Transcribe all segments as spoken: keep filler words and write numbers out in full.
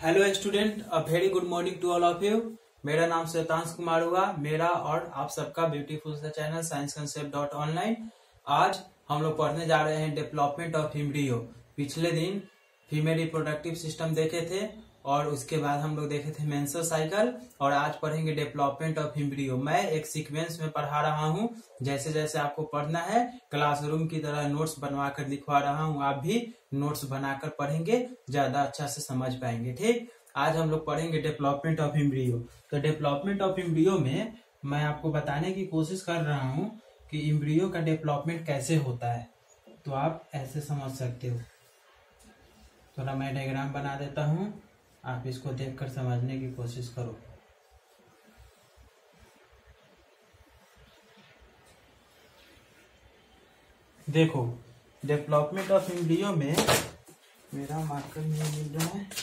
Hello student, a very good morning to all of you. मेरा नाम श्वेतांश कुमार हुआ, मेरा और आप सबका ब्यूटीफुल सा channel science concept dot online. आज हम लोग पढ़ने जा रहे हैं डेवलपमेंट ऑफ एम्ब्रियो। पिछले दिन फीमेल रिप्रोडक्टिव सिस्टम देखे थे और उसके बाद हम लोग देखे थे मेंस्ट्रुअल साइकिल, और आज पढ़ेंगे डेवलपमेंट ऑफ एम्ब्रियो। मैं एक सीक्वेंस में पढ़ा रहा हूँ, जैसे जैसे आपको पढ़ना है क्लासरूम की तरह नोट्स बनवा कर लिखवा रहा हूँ। आप भी नोट्स बनाकर पढ़ेंगे, ज्यादा अच्छा से समझ पाएंगे। ठीक, आज हम लोग पढ़ेंगे डेवलपमेंट ऑफ एम्ब्रियो। तो डेवलपमेंट ऑफ एम्ब्रियो में मैं आपको बताने की कोशिश कर रहा हूँ कि एम्ब्रियो का डेवलपमेंट कैसे होता है, तो आप ऐसे समझ सकते हो। थोड़ा मैं डायग्राम बना देता हूँ, आप इसको देखकर समझने की कोशिश करो। देखो, डेवलपमेंट ऑफ एम्ब्रियो में मेरा मार्कर नहीं मिल रहा है।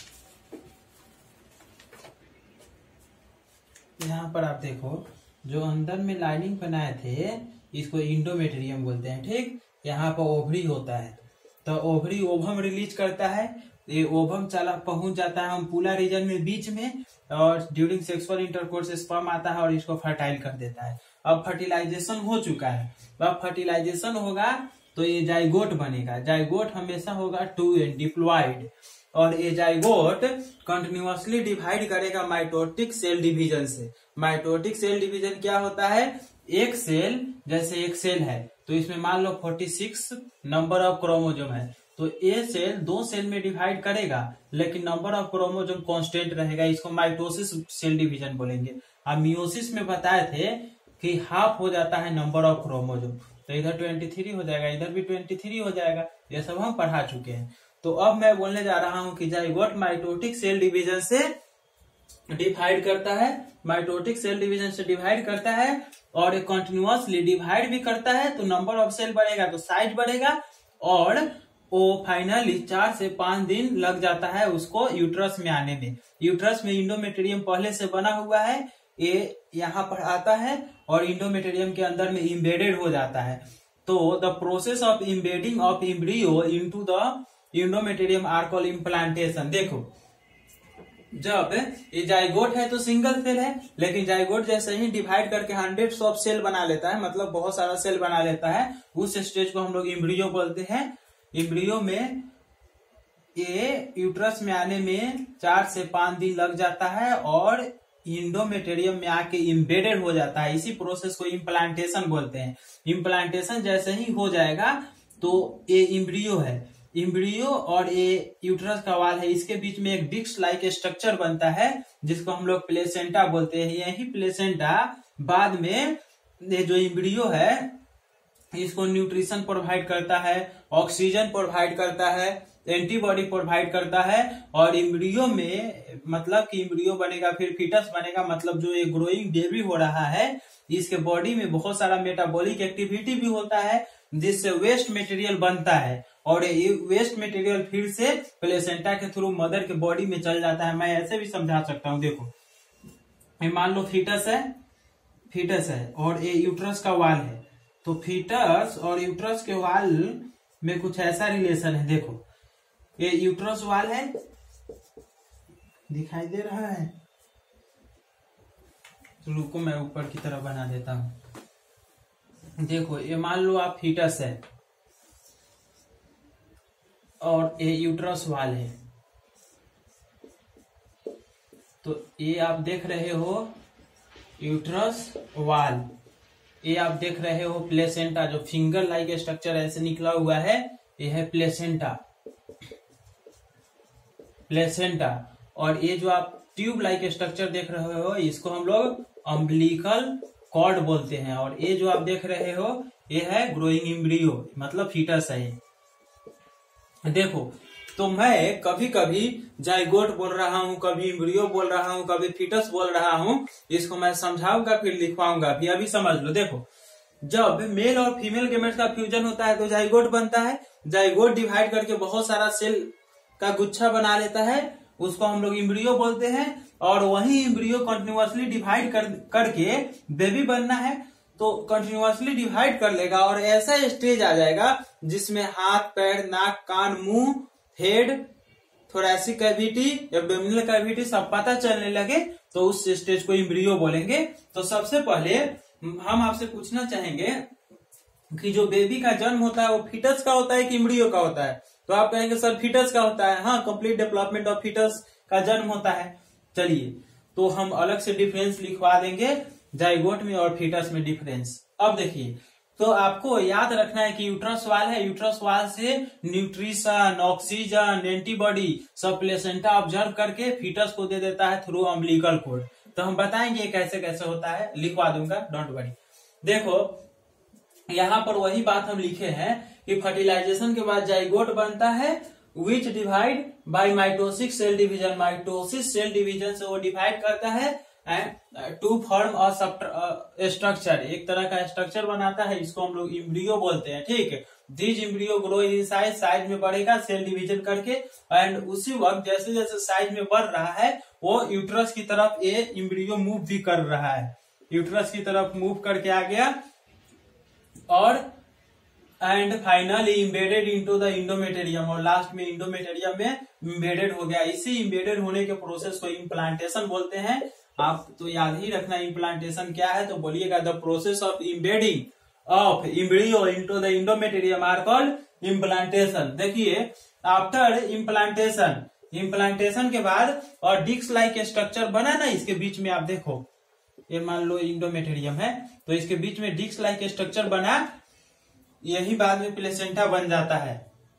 यहाँ पर आप देखो, जो अंदर में लाइनिंग बनाए थे इसको इंडोमेट्रियम बोलते हैं। ठीक, यहाँ पर ओवरी होता है, तो ओवरी ओवम रिलीज करता है। ये ओवम चला पहुंच जाता है अम्पुला रीजन में बीच में, और ड्यूरिंग सेक्सुअल इंटरकोर्स स्पर्म आता है और इसको फर्टाइल कर देता है। अब फर्टिलाइजेशन हो चुका है, अब फर्टिलाइजेशन होगा तो ये जाइगोट बनेगा। जाइगोट हमेशा होगा टू एंड डिप्लॉइड, और ये जाइगोट कंटिन्यूअसली डिवाइड करेगा माइटोटिक सेल डिवीजन से। माइटोटिक सेल डिवीजन क्या होता है? एक सेल, जैसे एक सेल है तो इसमें मान लो छियालीस नंबर ऑफ क्रोमोसोम है, तो ये सेल दो सेल में डिवाइड करेगा, लेकिन नंबर ऑफ क्रोमोसोम कांस्टेंट रहेगा। इसको माइटोसिस सेल डिवीजन बोलेंगे। अब मियोसिस में बताए थे कि हाफ हो जाता है नंबर ऑफ क्रोमोसोम, तो इधर तेईस हो जाएगा, इधर भी तेईस हो जाएगा। ये सब हम पढ़ा चुके हैं। तो अब मैं बोलने जा रहा हूं कि जाइगोट माइटोटिक सेल डिवीजन से डिवाइड करता है, माइटोटिक सेल डिवीजन से डिवाइड करता है, और एक कंटिन्यूअसली डिवाइड भी करता है, तो नंबर ऑफ सेल बढ़ेगा तो साइज बढ़ेगा, और वो फाइनली चार से पांच दिन लग जाता है उसको यूट्रस में आने में। यूट्रस में इंडोमेट्रियम पहले से बना हुआ है, ये यहाँ पर आता है और इंडोमेट्रियम के अंदर में इम्बेडेड हो जाता है। तो the process of embedding of embryo into the endometrium are called implantation. देखो, जब ये जाइगोट है तो सिंगल सेल है, लेकिन जाइगोट जैसे ही डिवाइड करके हंड्रेड्स ऑफ सेल बना लेता है, मतलब बहुत सारा सेल बना लेता है, उस स्टेज को हम लोग एम्ब्रियो बोलते हैं। एम्ब्रियो में ये यूट्रस में आने में चार से पांच दिन लग जाता है और इंडोमेट्रियम में आके इम्बेडेड हो जाता है। इसी प्रोसेस को इम्प्लांटेशन बोलते हैं। इम्प्लांटेशन जैसे ही हो जाएगा तो ये एम्ब्रियो है। एम्ब्रियो और ये यूट्रस का वाल है, इसके बीच में एक डिस्क लाइक स्ट्रक्चर बनता है जिसको हम लोग प्लेसेंटा बोलते हैं। यही प्लेसेंटा बाद में ये जो एम्ब्रियो है इसको न्यूट्रिशन प्रोवाइड करता है, ऑक्सीजन प्रोवाइड करता है, एंटीबॉडी प्रोवाइड करता है, और एम्ब्रियो में मतलब कि एम्ब्रियो बनेगा, फिर फीटस बनेगा। मतलब जो ये ग्रोइंग बेबी हो रहा है इसके बॉडी में बहुत सारा मेटाबॉलिक एक्टिविटी भी होता है, जिससे वेस्ट मटेरियल बनता है, और ये वेस्ट मटेरियल फिर से प्लेसेंटा के थ्रू मदर के बॉडी में चल जाता है। मैं ऐसे भी समझा सकता हूँ। देखो, मान लो फीटस है, फीटस है और ये यूट्रस का वाल है, तो फीटस और यूट्रस के वाल में कुछ ऐसा रिलेशन है। देखो, ये यूट्रस वाल है, दिखाई दे रहा है? तो रुको, मैं ऊपर की तरफ बना देता हूं। देखो, ये मान लो आप फीटस है और ये यूट्रस वाल है, तो ये आप देख रहे हो यूट्रस वाल, ये आप देख रहे हो प्लेसेंटा, जो फिंगर लाइक स्ट्रक्चर ऐसे निकला हुआ है, ये है प्लेसेंटा। प्लेसेंटा और ये जो आप ट्यूब लाइक स्ट्रक्चर देख रहे हो इसको हम लोग अम्बिलिकल कॉर्ड बोलते हैं, और ये जो आप देख रहे हो ये है ग्रोइंग एम्ब्रियो, मतलब फीटस है ये। देखो, तो मैं कभी कभी जाइगोट बोल रहा हूँ, कभी एम्ब्रियो बोल रहा हूँ, कभी फीटस बोल रहा हूँ, इसको मैं समझाऊंगा फिर लिखवाऊंगा भी। अभी समझ लो। देखो, जब मेल और फीमेल गेमेट्स का फ्यूजन होता है तो जाइगोट बनता है। जाइगोट डिवाइड करके बहुत सारा सेल का गुच्छा बना लेता है, उसको हम लोग एम्ब्रियो बोलते हैं, और वही एम्ब्रियो कंटिन्यूअसली डिवाइड कर करके बेबी बनना है तो कंटिन्यूअसली डिवाइड कर लेगा, और ऐसा स्टेज आ जाएगा जिसमें हाथ, पैर, नाक, कान, मुंह, head thoracic cavity, abdominal cavity सब पता चलने लगे तो उस स्टेज को एम्ब्रियो बोलेंगे। तो सबसे पहले हम आपसे पूछना चाहेंगे कि जो बेबी का जन्म होता है वो फीटस का होता है कि एम्ब्रियो का होता है? तो आप कहेंगे सर फीटस का होता है। हाँ, कंप्लीट डेवलपमेंट ऑफ फीटस का जन्म होता है। चलिए, तो हम अलग से डिफरेंस लिखवा देंगे जाइगोट में और फीटस में डिफरेंस। अब देखिए, तो आपको याद रखना है कि यूट्रस वाल है, यूट्रस वाल से न्यूट्रिशन, ऑक्सीजन, एंटीबॉडी सब प्लेसेंटा ऑब्जर्व करके फीटस को दे देता है थ्रू अम्बिलिकल कोड। तो हम बताएंगे कैसे कैसे होता है, लिखवा दूंगा, डोंट वरी। देखो, यहाँ पर वही बात हम लिखे हैं कि फर्टिलाइजेशन के बाद जाइगोट बनता है which divide by mitosis cell division. Mitosis cell division से वो डिवाइड करता है टू फॉर्म अ स्ट्रक्चर, एक तरह का स्ट्रक्चर बनाता है, इसको हम लोग एम्ब्रियो बोलते हैं। ठीक है, this embryo grow in size, size में बढ़ेगा सेल डिवीजन करके, एंड उसी वक्त जैसे जैसे साइज में बढ़ रहा है वो यूट्रस की तरफ ये एम्ब्रियो मूव भी कर रहा है, यूट्रस की तरफ मूव करके आ गया और and finally embedded into the endometrium, और लास्ट में इंडोमेटेरियम में इम्बेडेड हो गया। इसी इम्बेडेड होने के प्रोसेस को इम्प्लांटेशन बोलते हैं। आप तो याद ही रखना इम्प्लांटेशन क्या है, तो बोलिएगा the process of embedding of embryo into the endometrium are called implantation. देखिए, आफ्टर इम्प्लांटेशन, इम्प्लांटेशन के बाद और डिस्क लाइक स्ट्रक्चर बना ना इसके बीच में, आप देखो ये मान लो इंडोमेटेरियम है तो इसके बीच में डिस्क लाइक स्ट्रक्चर बना, यही बाद में प्लेसेंटा बन जाता है।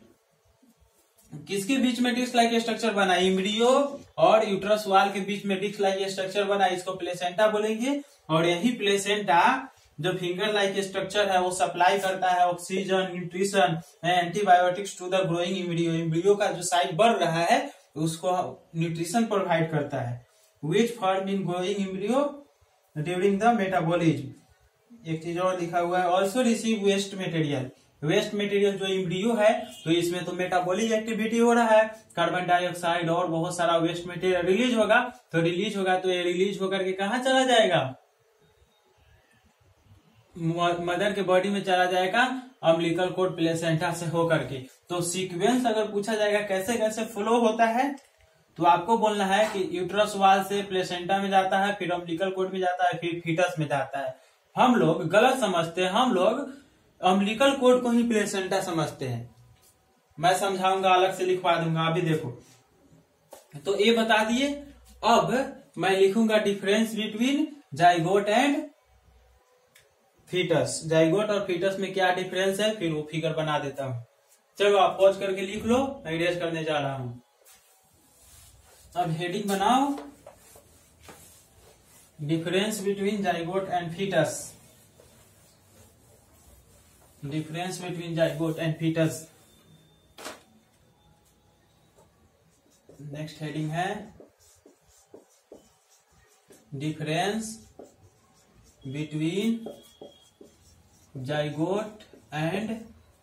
किसके बीच में डिस्क लाइक स्ट्रक्चर बना? एम्ब्रियो और यूट्रस वाल के बीच में डिस्क लाइक स्ट्रक्चर बना, इसको प्लेसेंटा बोलेंगे। और यही प्लेसेंटा जो फिंगर लाइक स्ट्रक्चर है वो सप्लाई करता है oxygen, nutrition, antibiotics to the growing embryo. Embryo का जो साइज बढ़ रहा है उसको न्यूट्रिशन प्रोवाइड करता है। Which form in growing embryo during the metabolism. एक चीज और लिखा हुआ है, also receive waste material. Waste material जो एम्ब्रियो है तो इसमें तो मेटाबॉलिक एक्टिविटी हो रहा है, कार्बन डाइऑक्साइड और बहुत सारा वेस्ट मटेरियल रिलीज होगा। तो रिलीज होगा तो ये रिलीज होकर के कहाँ चला जाएगा? मदर के बॉडी में चला जाएगा अम्बिलिकल कोर्ड प्लेसेंटा से होकर के। तो सीक्वेंस अगर पूछा जाएगा कैसे कैसे फ्लो होता है तो आपको बोलना है कि यूट्रस वाल से प्लेसेंटा में जाता है, फिर अम्बिलिकल कोर्ड में जाता है, फिर फीटस में जाता है। हम लोग गलत समझते हैं, हम लोग अम्बिलिकल कोर्ड को ही प्लेसेंटा समझते हैं। मैं समझाऊंगा, अलग से लिखवा दूंगा, अभी देखो। तो ये बता दिए। अब मैं लिखूंगा difference between zygote and foetus. Zygote और फीटस में क्या डिफरेंस है फिर वो फिगर बना देता हूं। चलो आप पॉज करके लिख लो, मैं इरेज करने जा रहा हूं। अब हेडिंग बनाओ, difference between zygote and foetus. Difference between zygote and foetus. Next heading है difference between zygote and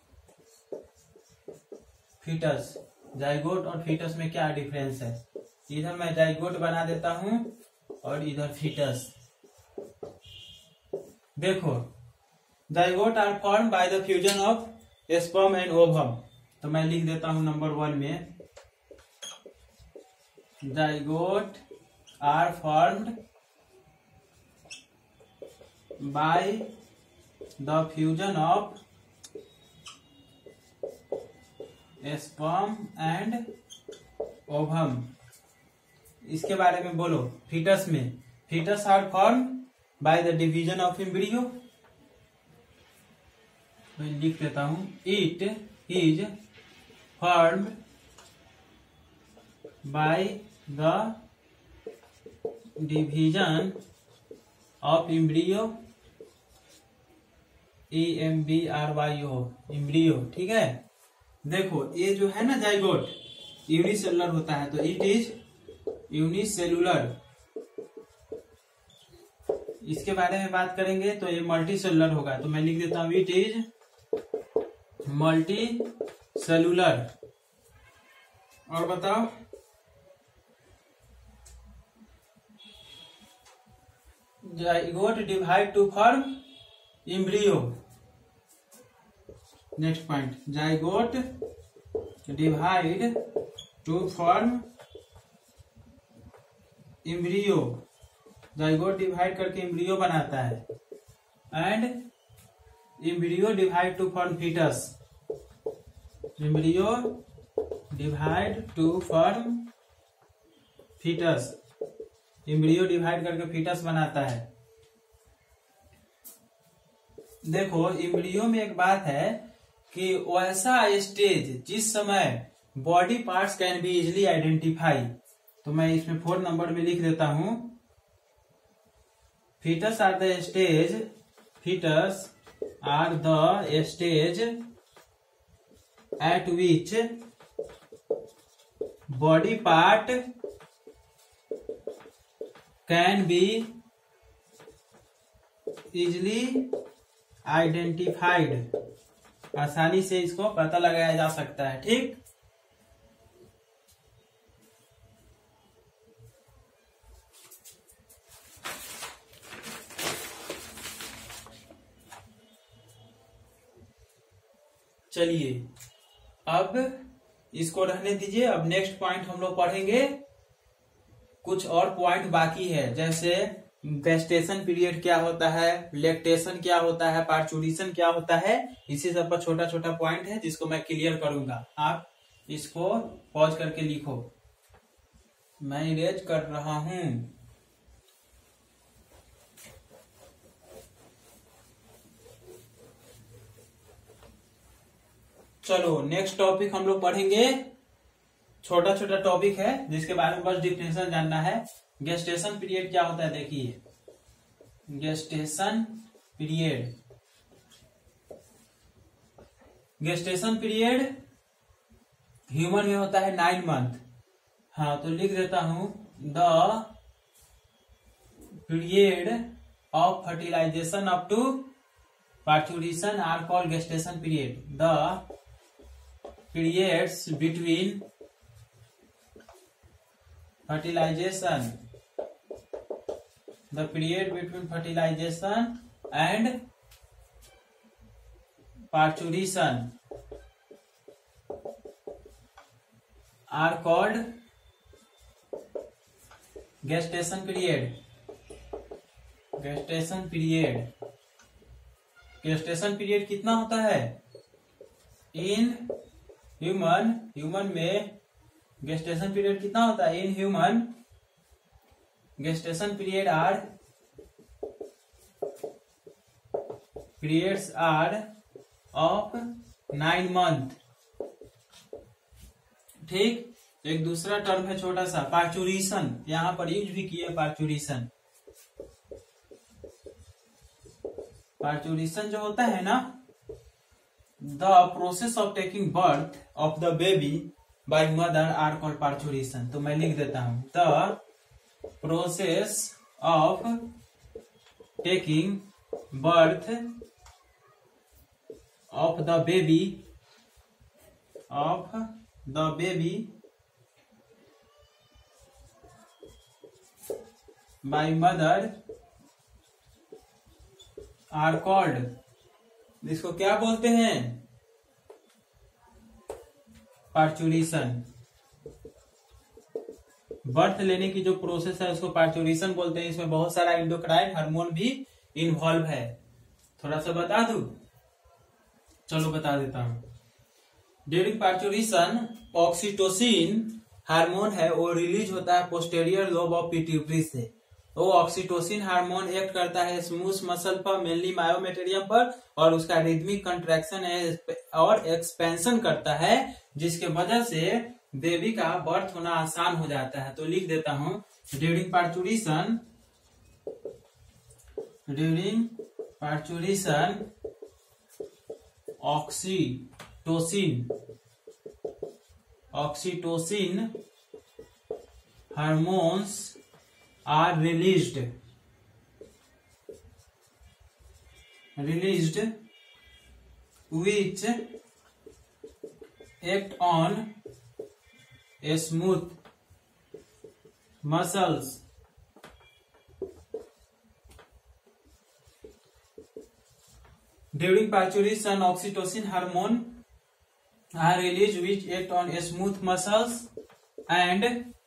foetus. Zygote और फीटस में क्या डिफरेंस है? इधर मैं जाइगोट बना देता हूं और इधर फीटस। देखो, zygote are form by the fusion of sperm and ovum. तो मैं लिख देता हूं नंबर वन में, zygote are formed by the fusion of sperm and ovum. इसके बारे में बोलो। फीटस में, foetus are form by the division of embryo. मैं लिख देता हूं, it is formed by the division of embryo, E M B R Y O, embryo. ठीक है, देखो ये जो है ना जाइगोट यूनिसेलुलर होता है, तो इट इज यूनिसेलुलर। इसके बारे में बात करेंगे तो ये मल्टी सेलुलर होगा। तो मैं लिख देता हूं इट इज मल्टी सेलुलर। और बताओ, zygote divide to form embryo. Next point, zygote divide to form embryo, zygote divide करके एम्ब्रियो बनाता है, and embryo divide to form foetus, embryo divide to form foetus, embryo divide करके foetus बनाता है। देखो embryo में एक बात है कि वैसा स्टेज जिस समय body parts can be easily identify, तो मैं इसमें फोर नंबर में लिख देता हूं, foetus are the stage, foetus are the stage at which body part can be easily identified, आसानी से इसको पता लगाया जा सकता है। ठीक, चलिए अब इसको रहने दीजिए। अब नेक्स्ट पॉइंट हम लोग पढ़ेंगे, कुछ और पॉइंट बाकी है, जैसे गेस्टेशन पीरियड क्या होता है, लैक्टेशन क्या होता है, पार्चुरेशन क्या होता है, इसी सब पर छोटा छोटा पॉइंट है जिसको मैं क्लियर करूंगा। आप इसको पॉज करके लिखो, मैं इरेज कर रहा हूं। चलो नेक्स्ट टॉपिक हम लोग पढ़ेंगे, छोटा छोटा टॉपिक है जिसके बारे में बस डिफिनेशन जानना है। गेस्टेशन पीरियड क्या होता है, देखिए gestation period, gestation period human में होता है नाइन मंथ। हाँ तो लिख देता हूं, the period of fertilisation up to parturition are called gestation period. The periods between fertilization, the period between fertilization and parturition are called gestation period. gestation period gestation period कितना होता है in human, human में gestation period कितना होता है in human, gestation period are periods are of nine month. ठीक, एक दूसरा टर्म है छोटा सा पार्चुरेशन, यहां पर यूज भी किया पार्चुरेशन। पार्चुरेशन जो होता है ना, the process of taking birth of the baby by mother are called parturition। तो मैं लिख देता हूं, the process of taking birth of the baby of the baby by mother are called, इसको क्या बोलते हैं, पार्चुरेशन। बर्थ लेने की जो प्रोसेस है उसको पार्चुरेशन बोलते हैं। इसमें बहुत सारा एंडोक्राइन हार्मोन भी इन्वॉल्व है। थोड़ा सा बता दूं, चलो बता देता हूं। ड्यूरिंग पार्चुरेशन ऑक्सीटोसिन हार्मोन है, वो रिलीज होता है पोस्टेरियर लोब ऑफ पिट्यूटरी से। वो ऑक्सीटोसिन हार्मोन एक्ट करता है स्मूथ मसल पर, मेनली मायोमेटेरियम पर, और उसका रिदमिक कंट्रैक्शन है और एक्सपेंशन करता है, जिसके वजह से बेबी का बर्थ होना आसान हो जाता है। तो लिख देता हूं, during parturition during parturition oxytocin oxytocin hormones are released released which act on a smooth muscles during parturition oxytocin hormone are released which act on a smooth muscles and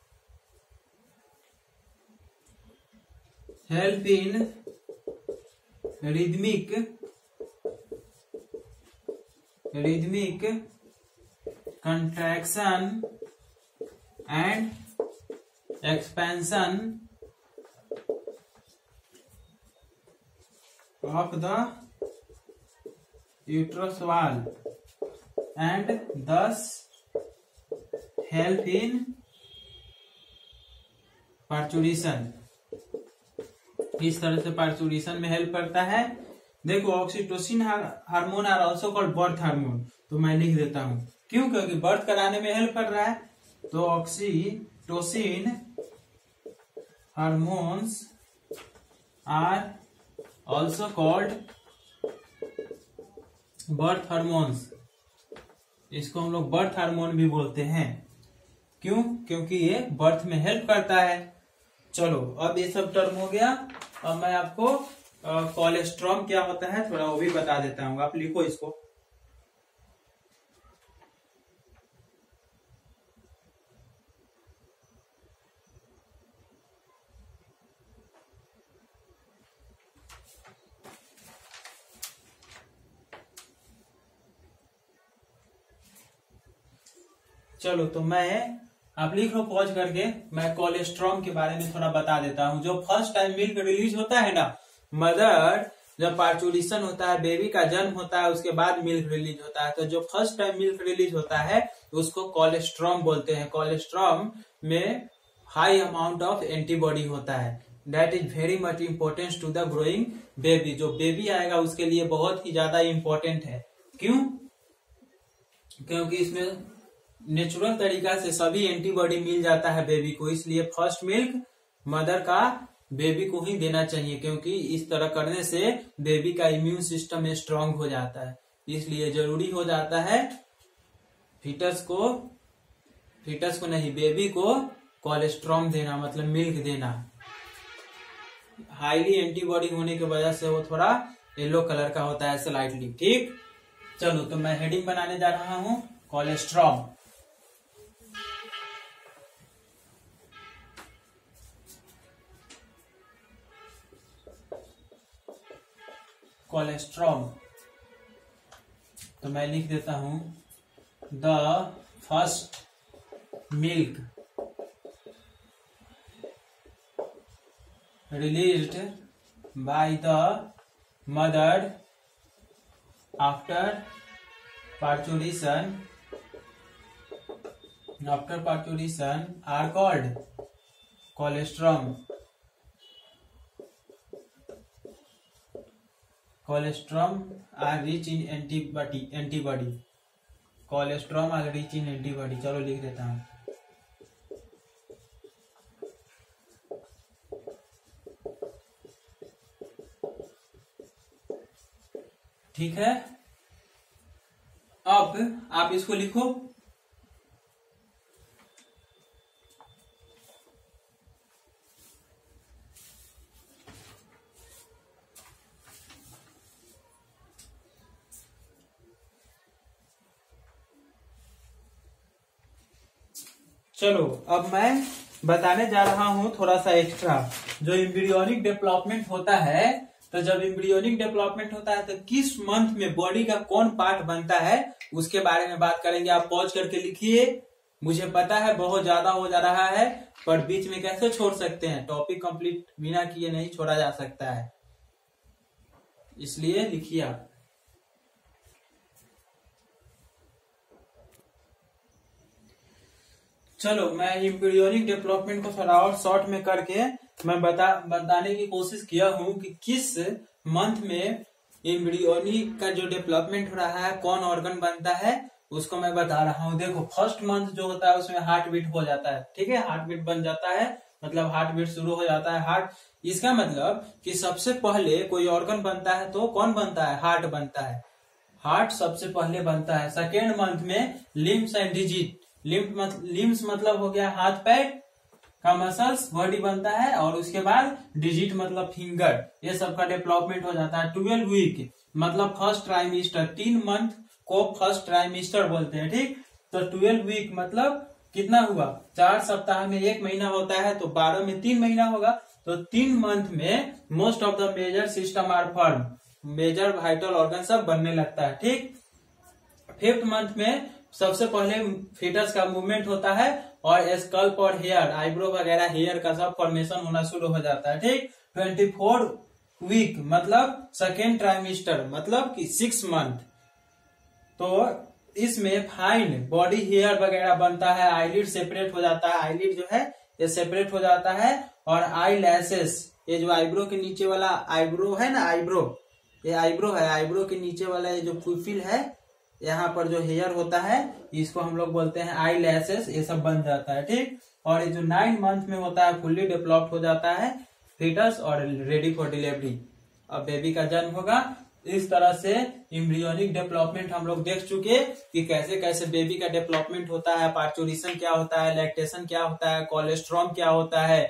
help in rhythmic rhythmic contraction and expansion of the uterus wall and thus help in parturition. इस तरह से parturition में help करता है। देखो oxytocin hormone are also called birth hormone, तो मैं लिख देता हूं क्यों, क्योंकि बर्थ कराने में हेल्प कर रहा है। तो oxytocin hormones are also called birth hormones. इसको हम लोग बर्थ हार्मोन भी बोलते हैं। क्यों? क्योंकि ये बर्थ में हेल्प करता है। चलो अब ये सब टर्म हो गया। अब मैं आपको कोलेस्ट्रॉम क्या होता है थोड़ा वो भी बता देता हूँ। आप लिखो इसको। चलो तो मैं आप लिख लो पॉज करके। मैं कोलेस्ट्रॉम के बारे में थोड़ा बता देता हूँ। जो फर्स्ट टाइम मिल्क रिलीज होता है ना, मदर जब पार्चुरेशन होता है, बेबी का जन्म होता है, उसके बाद मिल्क रिलीज होता है। तो जो फर्स्ट टाइम मिल्क रिलीज होता है उसको कोलेस्ट्रॉम बोलते हैं। कोलेस्ट्रॉम में हाई अमाउंट ऑफ एंटीबॉडी होता है। That is very much important to the growing baby. जो बेबी आएगा उसके लिए बहुत ही ज्यादा इम्पोर्टेंट है। क्यों? क्योंकि इसमें नेचुरल तरीका से सभी एंटीबॉडी मिल जाता है बेबी को। इसलिए फर्स्ट मिल्क मदर का बेबी को ही देना चाहिए, क्योंकि इस तरह करने से बेबी का इम्यून सिस्टम स्ट्रांग हो जाता है। इसलिए जरूरी हो जाता है फीटस को फीटस को नहीं बेबी को कोलेस्ट्रॉम देना, मतलब मिल्क देना। हाईली एंटीबॉडी होने की वजह से वो थोड़ा येलो कलर का होता है स्लाइटली। ठीक, चलो तो मैं हेडिंग बनाने जा रहा हूं कोलेस्ट्रॉम। कोलेस्ट्रॉम तो मैं लिख देता हूं the first milk released by the mother after parturition after parturition are called colostrum. Colostrum are rich in antibody antibody colostrum are rich in antibody. चलो लिख देता हूं। ठीक है, अब आप इसको लिखो। चलो अब मैं बताने जा रहा हूं थोड़ा सा एक्स्ट्रा। जो एम्ब्रियोनिक डेवलपमेंट होता है, तो जब एम्ब्रियोनिक डेवलपमेंट होता है तो किस मंथ में बॉडी का कौन पार्ट बनता है उसके बारे में बात करेंगे। आप पॉज करके लिखिए। मुझे पता है बहुत ज्यादा हो जा रहा है, पर बीच में कैसे छोड़ सकते हैं। टॉपिक कंप्लीट बिना किए नहीं छोड़ा जा सकता है, इसलिए लिखिए आप। चलो मैं एम्ब्रियोनिक डेवलपमेंट को थोड़ा और शॉर्ट में करके मैं बता बताने की कोशिश किया हूं कि किस मंथ में एम्ब्रियोनिक का जो डेवलपमेंट हो रहा है, कौन ऑर्गन बनता है, उसको मैं बता रहा हूं। देखो फर्स्ट मंथ जो होता है उसमें हार्ट बीट हो जाता है। ठीक है, हार्ट बीट बन जाता है, मतलब हार्ट बीट शुरू हो जाता है। हार्ट इसका मतलब कि सबसे पहले कोई ऑर्गन बनता है तो कौन बनता है? हार्ट बनता है। हार्ट सबसे पहले बनता है। सेकेंड मंथ में limbs and digit. Limbs limbs मतलब हो गया हाथ पैर का मसल्स, बॉडी बनता है। और उसके बाद डिजिट मतलब फिंगर, ये सब का डेवलपमेंट हो जाता है। ट्वेल्व वीक मतलब फर्स्ट ट्राइमेस्टर। तीन मंथ को फर्स्ट ट्राइमेस्टर बोलते हैं। ठीक, तो ट्वेल्व वीक मतलब कितना हुआ, चार सप्ताह में एक महीना होता है तो बारह में तीन महीना होगा, तो तीन मंथ में most of the major system are form, major vital organ सब बनने लगता है। ठीक, फिफ्थ मंथ में सबसे पहले फीटस का मूवमेंट होता है और स्कल्प और हेयर, आईब्रो वगैरह हेयर का सब फॉर्मेशन होना शुरू हो जाता है। ठीक, ट्वेंटी फोर वीक मतलब सेकेंड ट्राइमेस्टर मतलब कि सिक्स मंथ, तो इसमें फाइन बॉडी हेयर वगैरह बनता है, आईलिड सेपरेट हो जाता है, आईलिड जो है ये सेपरेट हो जाता है, और आई लैसेस, ये जो आईब्रो के नीचे वाला आईब्रो है ना, आईब्रो ये आईब्रो है, आईब्रो के नीचे वाला ये जो पुफिल है, यहाँ पर जो हेयर होता है इसको हम लोग बोलते हैं आई लैसेस, ये सब बन जाता है। ठीक, और ये जो नाइन मंथ में होता है फुल्ली डेवलप्ड हो जाता है फीटस और रेडी फॉर डिलीवरी, अब बेबी का जन्म होगा। इस तरह से एम्ब्रियोनिक डेवलपमेंट हम लोग देख चुके कि कैसे कैसे बेबी का डेवलपमेंट होता है, पार्चुरेशन क्या होता है, लैक्टेशन क्या होता है, कोलेस्ट्रॉम क्या होता है,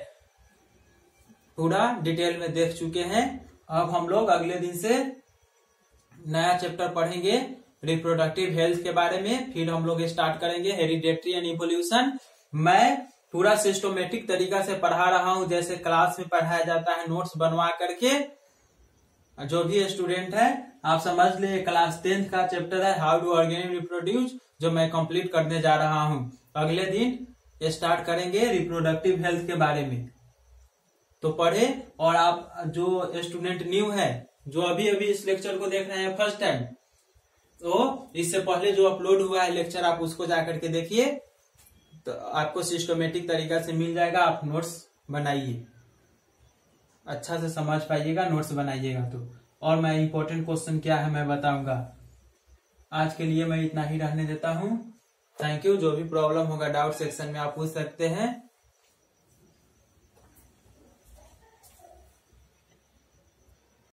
पूरा डिटेल में देख चुके हैं। अब हम लोग अगले दिन से नया चैप्टर पढ़ेंगे रिप्रोडक्टिव हेल्थ के बारे में, फिर हम लोग स्टार्ट करेंगे हेरिडेटरी एंड इवोल्यूशन। मैं पूरा सिस्टमेटिक तरीका से पढ़ा रहा हूं, जैसे क्लास में पढ़ाया जाता है नोट्स बनवा करके। जो भी स्टूडेंट है आप समझ ले, क्लास टेंथ का चैप्टर है हाउ डू ऑर्गेनिज्म रिप्रोड्यूस, जो मैं कंप्लीट करने जा रहा हूं। अगले दिन स्टार्ट करेंगे रिप्रोडक्टिव हेल्थ के बारे में, तो पढ़े। और आप जो स्टूडेंट न्यू है, जो अभी अभी इस लेक्चर को देख रहे हैं फर्स्ट टाइम, तो इससे पहले जो अपलोड हुआ है लेक्चर आप उसको जाकर के देखिए, तो आपको सिस्टमेटिक तरीका से मिल जाएगा। आप नोट्स बनाइए, अच्छा से समझ पाइएगा, नोट्स बनाइएगा तो। और मैं इंपॉर्टेंट क्वेश्चन क्या है मैं बताऊंगा। आज के लिए मैं इतना ही रहने देता हूँ। Thank you. जो भी प्रॉब्लम होगा डाउट सेक्शन में आप पूछ सकते हैं।